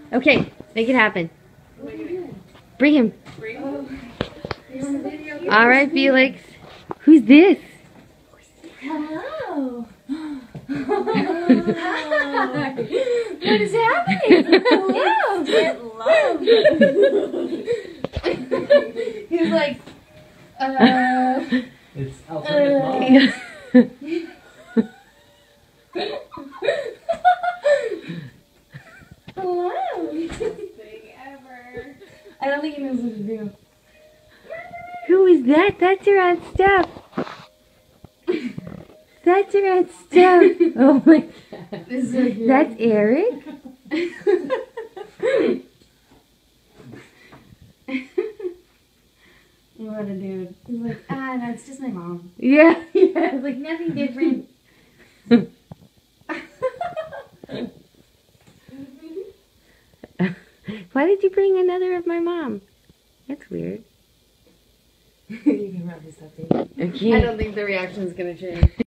Okay, make it happen. Bring him. All right, Felix. Who's this? Hello. What is happening? Hello. Get love. He's like, It's alternative mom. hello. Thing ever. I don't think he knows what to do. Who is that? That's your Aunt Steph. That's your Aunt Steph. Oh my God. This is so cute. That's Eric. What a dude. He's like, that's just my mom. Yeah. Yeah, like nothing different. Why did you bring another of my mom? That's weird. You can rub this up, baby. Okay. I don't think the reaction is gonna change.